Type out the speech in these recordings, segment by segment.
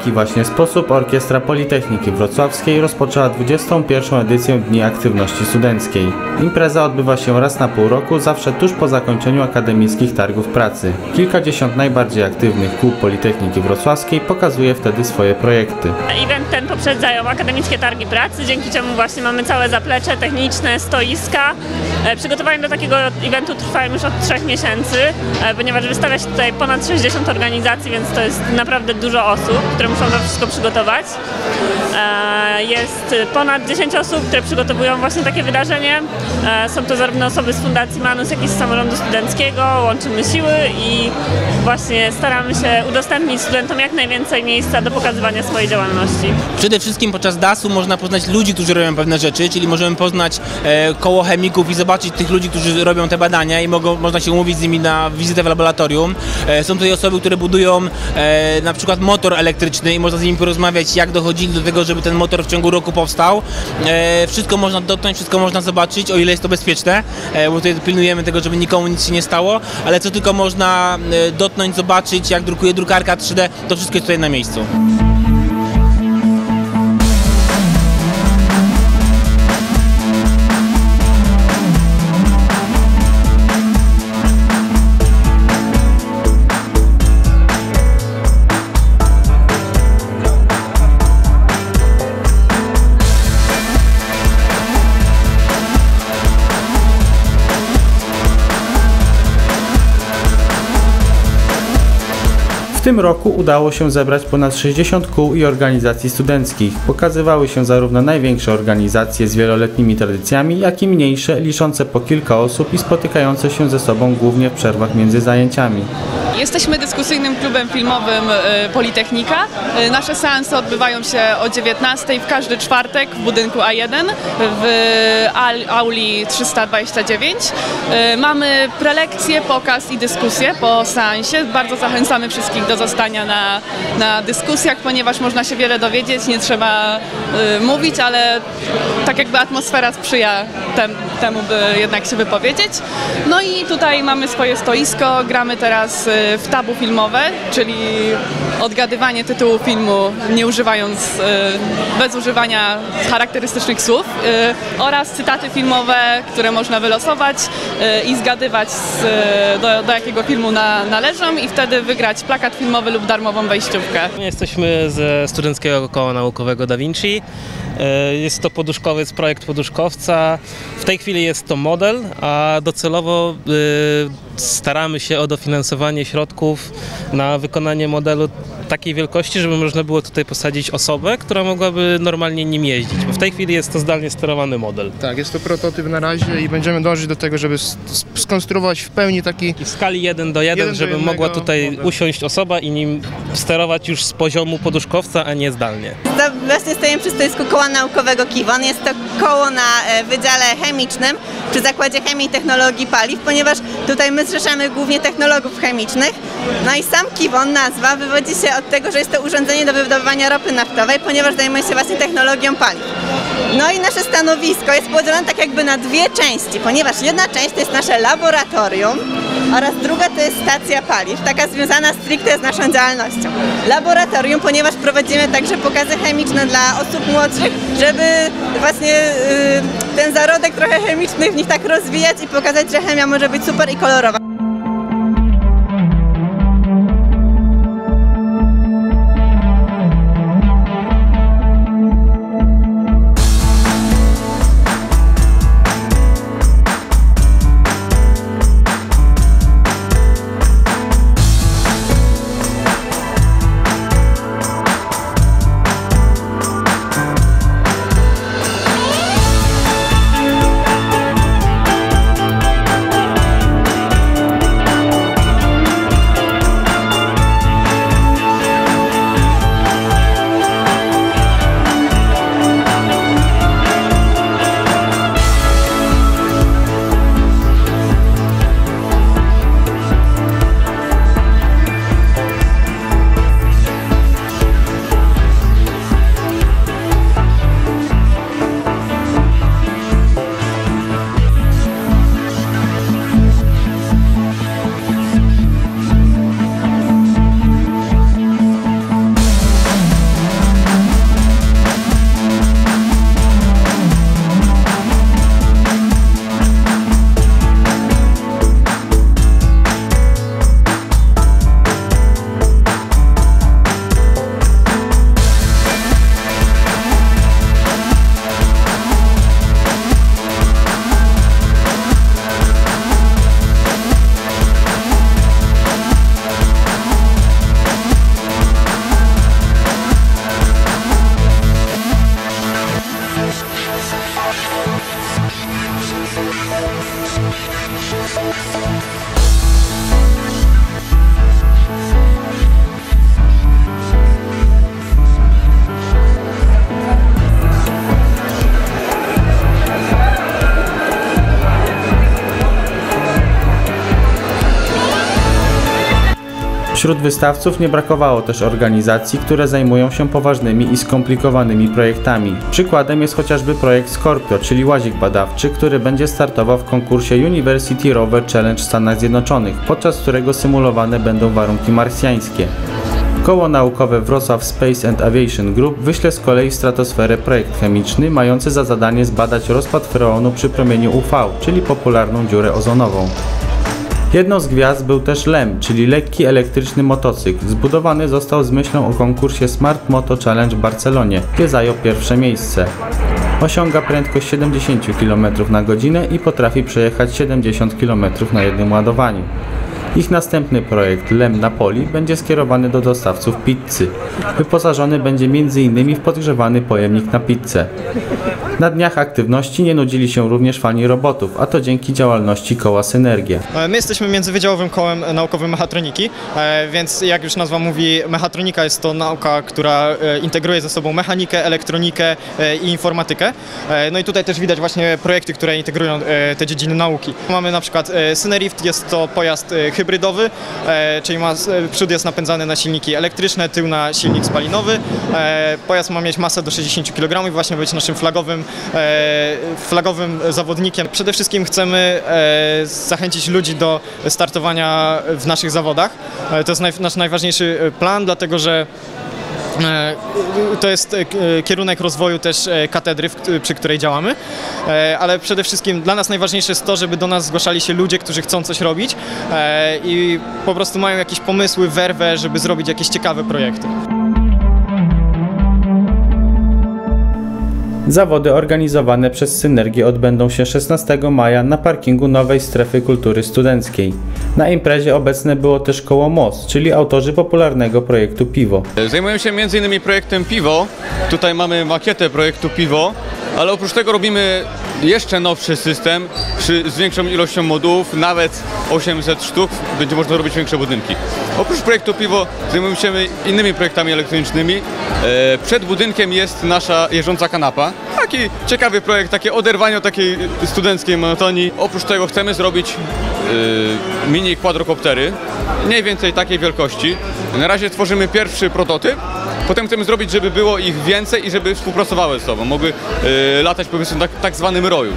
taki właśnie sposób Orkiestra Politechniki Wrocławskiej rozpoczęła 21. edycję Dni Aktywności Studenckiej. Impreza odbywa się raz na pół roku, zawsze tuż po zakończeniu akademickich targów pracy. Kilkadziesiąt najbardziej aktywnych kół Politechniki Wrocławskiej pokazuje wtedy swoje projekty. Event ten poprzedzają akademickie targi pracy, dzięki czemu właśnie mamy całe zaplecze techniczne, stoiska. Przygotowania do takiego eventu trwają już od 3 miesięcy, ponieważ wystawia się tutaj ponad 60 organizacji, więc to jest naprawdę dużo osób, które muszą to wszystko przygotować. Jest ponad 10 osób, które przygotowują właśnie takie wydarzenie. Są to zarówno osoby z Fundacji Manus, jak i z Samorządu Studenckiego. Łączymy siły i właśnie staramy się udostępnić studentom jak najwięcej miejsca do pokazywania swojej działalności. Przede wszystkim podczas DAS-u można poznać ludzi, którzy robią pewne rzeczy, czyli możemy poznać koło chemików i zobaczyć tych ludzi, którzy robią te badania i można się umówić z nimi na wizytę w laboratorium. Są tutaj osoby, które budują na przykład motor elektryczny i można z nimi porozmawiać, jak dochodzili do tego, żeby ten motor w ciągu roku powstał. Wszystko można dotknąć, wszystko można zobaczyć, o ile jest to bezpieczne, bo tutaj pilnujemy tego, żeby nikomu nic się nie stało, ale co tylko można dotknąć, zobaczyć, jak drukuje drukarka 3D, to wszystko jest tutaj na miejscu. W tym roku udało się zebrać ponad 60 kół i organizacji studenckich. Pokazywały się zarówno największe organizacje z wieloletnimi tradycjami, jak i mniejsze, liczące po kilka osób i spotykające się ze sobą głównie w przerwach między zajęciami. Jesteśmy dyskusyjnym klubem filmowym Politechnika. Nasze seanse odbywają się o 19:00 w każdy czwartek w budynku A1 w auli 329. Mamy prelekcje, pokaz i dyskusje po seansie. Bardzo zachęcamy wszystkich do zostania na dyskusjach, ponieważ można się wiele dowiedzieć, nie trzeba mówić, ale tak jakby atmosfera sprzyja temu, by jednak się wypowiedzieć. No i tutaj mamy swoje stoisko, gramy teraz w tabu filmowe, czyli odgadywanie tytułu filmu nie używając, bez używania charakterystycznych słów oraz cytaty filmowe, które można wylosować i zgadywać do jakiego filmu należą i wtedy wygrać plakat filmowy lub darmową wejściówkę. Jesteśmy ze Studenckiego Koła Naukowego Da Vinci. Jest to projekt poduszkowca. W tej chwili jest to model, a docelowo staramy się o dofinansowanie środków na wykonanie modelu takiej wielkości, żeby można było tutaj posadzić osobę, która mogłaby normalnie nim jeździć, bo w tej chwili jest to zdalnie sterowany model. Tak, jest to prototyp na razie i będziemy dążyć do tego, żeby skonstruować w pełni taki... I w skali 1:1, żeby mogła tutaj model usiąść osoba i nim sterować już z poziomu poduszkowca, a nie zdalnie. Właśnie stoimy przy stoisku Koła Naukowego KIWON. Jest to koło na Wydziale Chemicznym przy Zakładzie Chemii i Technologii Paliw, ponieważ tutaj my zrzeszamy głównie technologów chemicznych. No i sam KIWON, nazwa, wywodzi się od tego, że jest to urządzenie do wydobywania ropy naftowej, ponieważ zajmuje się właśnie technologią paliw. No i nasze stanowisko jest podzielone tak jakby na dwie części, ponieważ jedna część to jest nasze laboratorium oraz druga to jest stacja paliw, taka związana stricte z naszą działalnością. Laboratorium, ponieważ prowadzimy także pokazy chemiczne dla osób młodszych, żeby właśnie ten zarodek trochę chemiczny w nich tak rozwijać i pokazać, że chemia może być super i kolorowa. Wśród wystawców nie brakowało też organizacji, które zajmują się poważnymi i skomplikowanymi projektami. Przykładem jest chociażby projekt Scorpio, czyli łazik badawczy, który będzie startował w konkursie University Rover Challenge w Stanach Zjednoczonych, podczas którego symulowane będą warunki marsjańskie. Koło naukowe Wrocław Space and Aviation Group wyśle z kolei w stratosferę projekt chemiczny mający za zadanie zbadać rozpad freonu przy promieniu UV, czyli popularną dziurę ozonową. Jedną z gwiazd był też LEM, czyli lekki elektryczny motocykl. Zbudowany został z myślą o konkursie Smart Moto Challenge w Barcelonie, gdzie zajął pierwsze miejsce. Osiąga prędkość 70 km na godzinę i potrafi przejechać 70 km na jednym ładowaniu. Ich następny projekt LEM Napoli będzie skierowany do dostawców pizzy. Wyposażony będzie m.in. w podgrzewany pojemnik na pizzę. Na dniach aktywności nie nudzili się również fani robotów, a to dzięki działalności koła Synergia. My jesteśmy międzywydziałowym kołem naukowym mechatroniki, więc jak już nazwa mówi, mechatronika jest to nauka, która integruje ze sobą mechanikę, elektronikę i informatykę. No i tutaj też widać właśnie projekty, które integrują te dziedziny nauki. Mamy na przykład Synerift, jest to pojazd hybrydowy, czyli przód jest napędzany na silniki elektryczne, tył na silnik spalinowy. Pojazd ma mieć masę do 60 kg i właśnie być naszym flagowym zawodnikiem. Przede wszystkim chcemy zachęcić ludzi do startowania w naszych zawodach. To jest nasz najważniejszy plan, dlatego że to jest kierunek rozwoju też katedry, przy której działamy, ale przede wszystkim dla nas najważniejsze jest to, żeby do nas zgłaszali się ludzie, którzy chcą coś robić i po prostu mają jakieś pomysły, werwę, żeby zrobić jakieś ciekawe projekty. Zawody organizowane przez Synergię odbędą się 16 maja na parkingu Nowej Strefy Kultury Studenckiej. Na imprezie obecne było też koło MOS, czyli autorzy popularnego projektu Piwo. Zajmujemy się m.in. projektem Piwo. Tutaj mamy makietę projektu Piwo, ale oprócz tego robimy jeszcze nowszy system z większą ilością modułów, nawet 800 sztuk, będzie można robić większe budynki. Oprócz projektu Piwo zajmujemy się innymi projektami elektronicznymi. Przed budynkiem jest nasza jeżdżąca kanapa. Taki ciekawy projekt, takie oderwanie od takiej studenckiej monotonii. Oprócz tego chcemy zrobić mini quadrocoptery, mniej więcej takiej wielkości. Na razie tworzymy pierwszy prototyp. Potem chcemy zrobić, żeby było ich więcej i żeby współpracowały ze sobą, mogły latać powiedzmy na tak zwanym roju.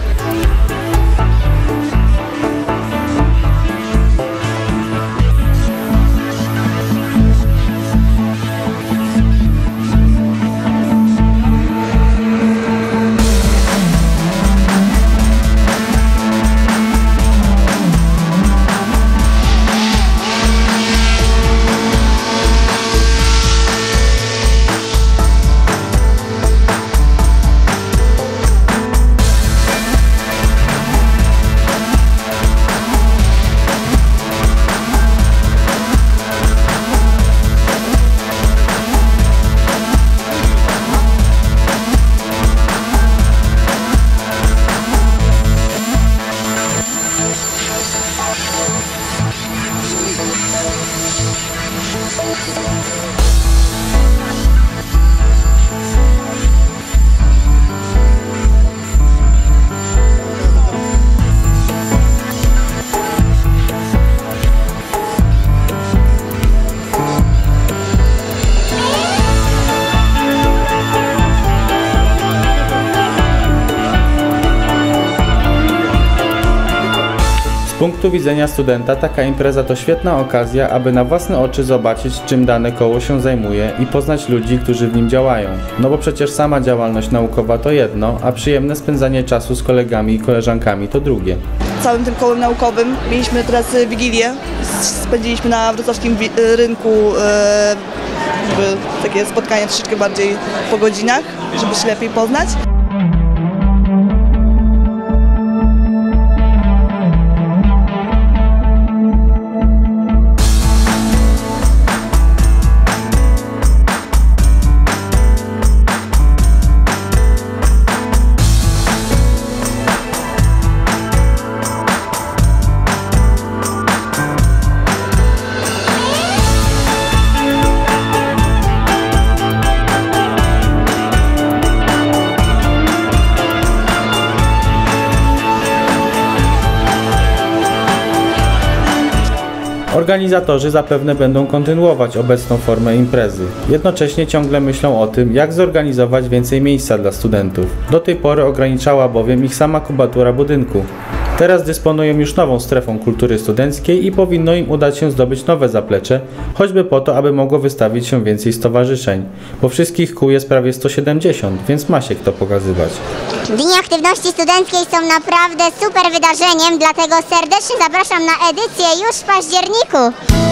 Z punktu widzenia studenta taka impreza to świetna okazja, aby na własne oczy zobaczyć, czym dane koło się zajmuje i poznać ludzi, którzy w nim działają. No bo przecież sama działalność naukowa to jedno, a przyjemne spędzanie czasu z kolegami i koleżankami to drugie. Całym tym kołem naukowym mieliśmy teraz Wigilię, spędziliśmy na wrocławskim rynku takie spotkanie troszeczkę bardziej po godzinach, żeby się lepiej poznać. Organizatorzy zapewne będą kontynuować obecną formę imprezy. Jednocześnie ciągle myślą o tym, jak zorganizować więcej miejsca dla studentów. Do tej pory ograniczała bowiem ich sama kubatura budynku. Teraz dysponują już nową strefą kultury studenckiej i powinno im udać się zdobyć nowe zaplecze, choćby po to, aby mogło wystawić się więcej stowarzyszeń. Bo wszystkich kół jest prawie 170, więc ma się kto pokazywać. Dni Aktywności Studenckiej są naprawdę super wydarzeniem, dlatego serdecznie zapraszam na edycję już w październiku.